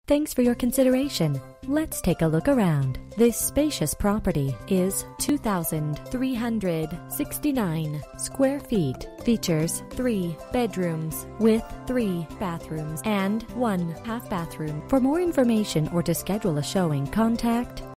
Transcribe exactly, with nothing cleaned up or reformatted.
Thanks for your consideration. Let's take a look around. This spacious property is two thousand three hundred sixty-nine square feet. Features three bedrooms with three bathrooms and one half bathroom. For more information or to schedule a showing, contact